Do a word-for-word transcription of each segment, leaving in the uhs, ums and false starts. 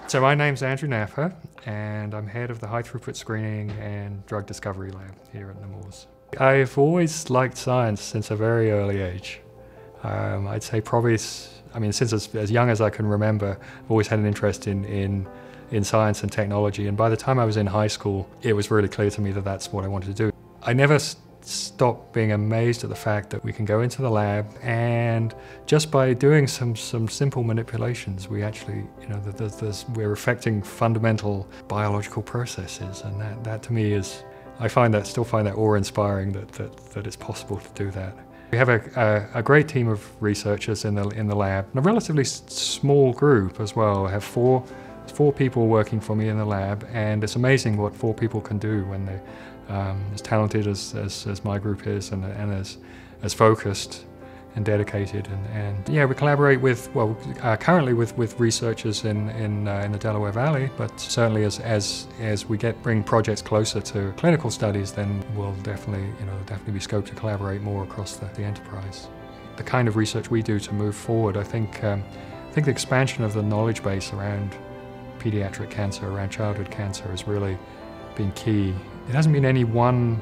So my name's Andrew Napper, and I'm head of the High-Throughput Screening and Drug Discovery Lab here at Nemours. I've always liked science since a very early age. Um, I'd say probably, I mean, since as, as young as I can remember, I've always had an interest in, in, in science and technology, and by the time I was in high school, it was really clear to me that that's what I wanted to do. I never stop being amazed at the fact that we can go into the lab and just by doing some some simple manipulations, we actually, you know, there's, there's, we're affecting fundamental biological processes, and that, that to me is, I find that, still find that awe-inspiring that, that, that it's possible to do that. We have a, a, a great team of researchers in the, in the lab, and a relatively small group as well. I have four, four people working for me in the lab, and it's amazing what four people can do when they're Um, as talented as, as, as my group is, and, and as, as focused and dedicated. And, and yeah, we collaborate with, well, uh, currently with, with researchers in, in, uh, in the Delaware Valley, but certainly as, as, as we get, bring projects closer to clinical studies, then we'll definitely, you know, definitely be scope to collaborate more across the, the enterprise. The kind of research we do to move forward, I think, um, I think the expansion of the knowledge base around pediatric cancer, around childhood cancer, has really been key. It hasn't been any one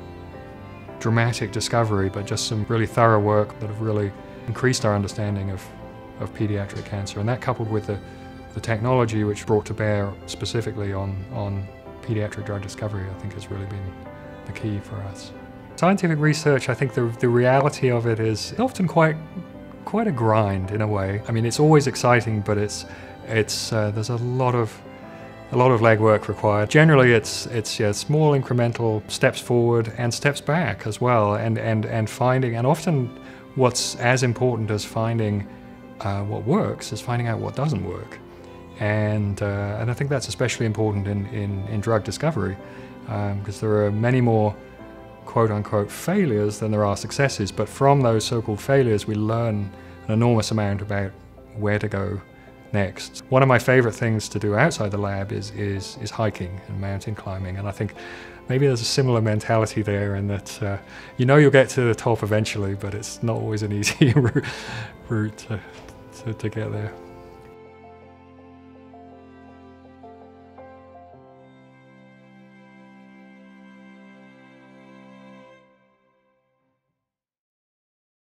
dramatic discovery, but just some really thorough work that have really increased our understanding of, of pediatric cancer. And that, coupled with the, the technology which brought to bear specifically on, on pediatric drug discovery, I think has really been the key for us. Scientific research, I think the, the reality of it is often quite, quite a grind in a way. I mean, it's always exciting, but it's, it's, uh, there's a lot of A lot of legwork required. Generally, it's it's yeah, small incremental steps forward and steps back as well, and and and finding, and often what's as important as finding uh, what works is finding out what doesn't work, and uh, and I think that's especially important in in, in drug discovery, because um, there are many more quote-unquote failures than there are successes. But from those so-called failures, we learn an enormous amount about where to go next. One of my favorite things to do outside the lab is, is, is hiking and mountain climbing, and I think maybe there's a similar mentality there, in that uh, you know you'll get to the top eventually, but it's not always an easy route, route to, to, to get there.